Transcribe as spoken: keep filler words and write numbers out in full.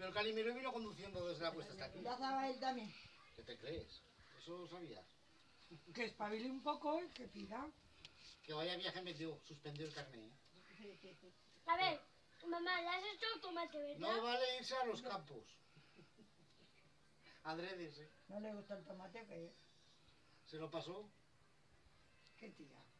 el Calimero vino conduciendo desde la puesta hasta aquí. Ya estaba él también. ¿Qué te crees? ¿Eso lo sabías? Que espabile un poco y que pida. Que vaya viaje me dio, suspendió el carnet. ¿eh? A ver, mamá, le has hecho el tomate, ¿verdad? No vale irse a los campos. Adredes, ¿eh? No le gusta el tomate, que ¿Se lo pasó? qué tía.